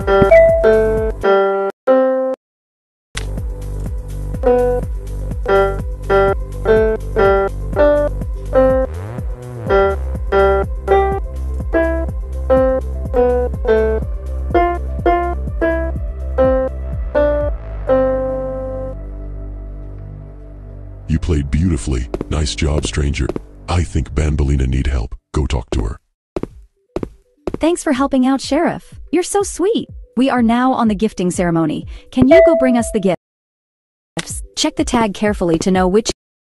You played beautifully. Nice job, stranger. I think Banbaleena need help. Go talk to her. Thanks for helping out, Sheriff. You're so sweet. We are now on the gifting ceremony. Can you go bring us the gifts? Check the tag carefully to know which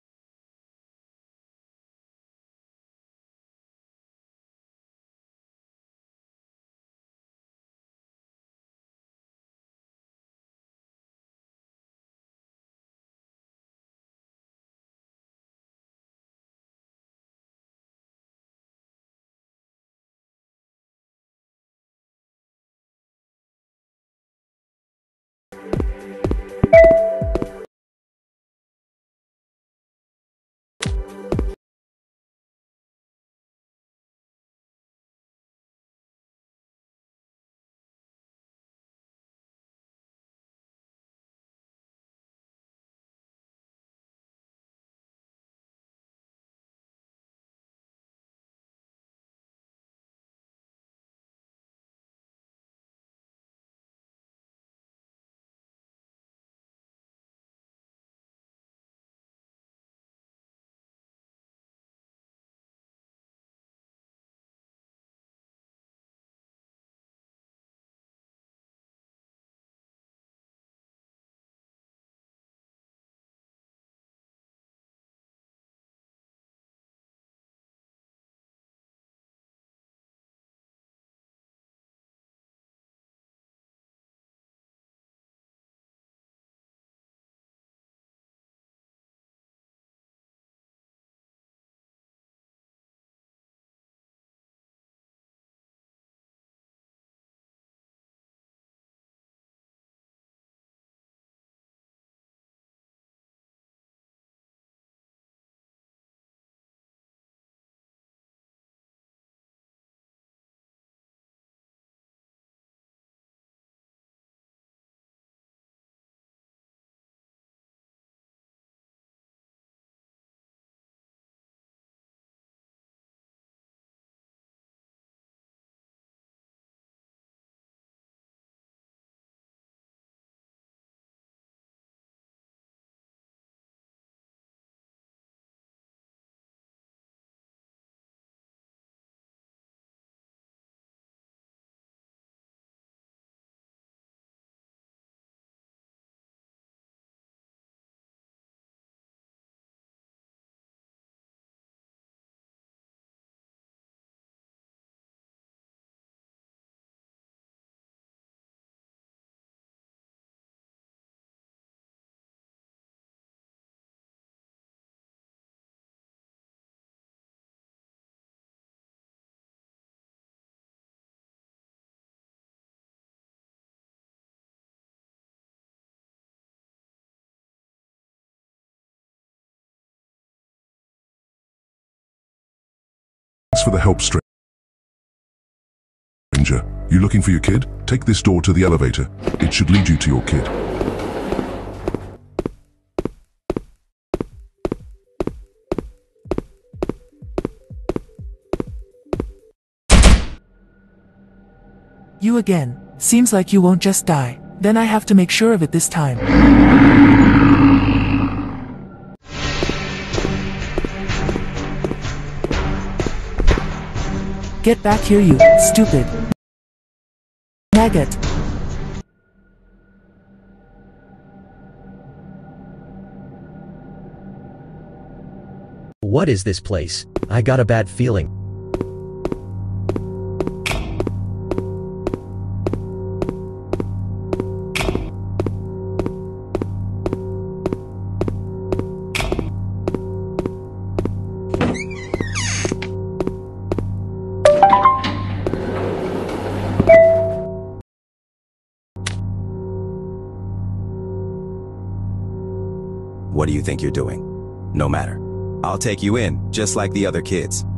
Thanks for the help, stranger. You looking for your kid? Take this door to the elevator. It should lead you to your kid. You again. Seems like you won't just die. Then I have to make sure of it this time. Get back here, you stupid maggot. What is this place? I got a bad feeling. What do you think you're doing? No matter. I'll take you in, just like the other kids.